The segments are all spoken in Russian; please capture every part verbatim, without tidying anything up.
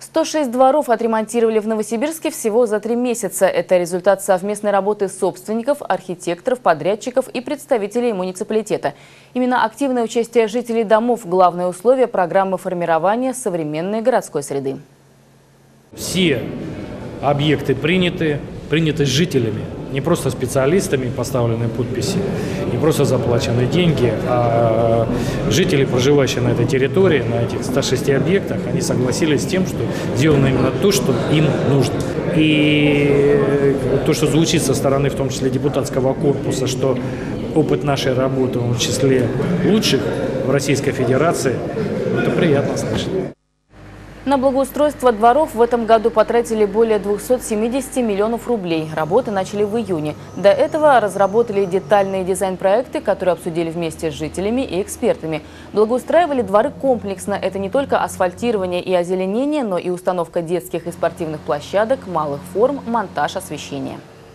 сто шесть дворов отремонтировали в Новосибирске всего за три месяца. Это результат совместной работы собственников, архитекторов, подрядчиков и представителей муниципалитета. Именно активное участие жителей домов – главное условие программы формирования современной городской среды. Все объекты приняты, приняты жителями, не просто специалистами, поставлены подписи, не просто заплачены деньги, а жители, проживающие на этой территории, на этих ста шести объектах, они согласились с тем, что сделано именно то, что им нужно. И то, что звучит со стороны, в том числе депутатского корпуса, что опыт нашей работы, в числе лучших в Российской Федерации, это приятно слышать. На благоустройство дворов в этом году потратили более двухсот семидесяти миллионов рублей. Работы начали в июне. До этого разработали детальные дизайн-проекты, которые обсудили вместе с жителями и экспертами. Благоустраивали дворы комплексно. Это не только асфальтирование и озеленение, но и установка детских и спортивных площадок, малых форм, монтаж освещения.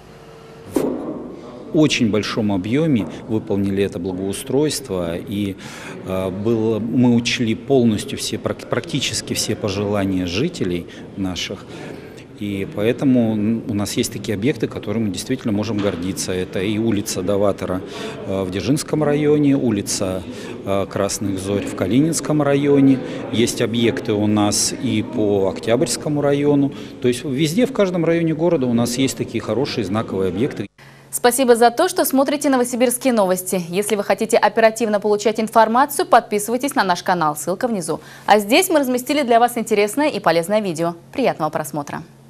В очень большом объеме выполнили это благоустройство, и э, было, мы учли полностью все, практически все пожелания жителей наших. И поэтому у нас есть такие объекты, которыми мы действительно можем гордиться. Это и улица Даватора в Дзержинском районе, улица Красных Зорь в Калининском районе. Есть объекты у нас и по Октябрьскому району. То есть везде, в каждом районе города у нас есть такие хорошие знаковые объекты. Спасибо за то, что смотрите новосибирские новости. Если вы хотите оперативно получать информацию, подписывайтесь на наш канал, ссылка внизу. А здесь мы разместили для вас интересное и полезное видео. Приятного просмотра!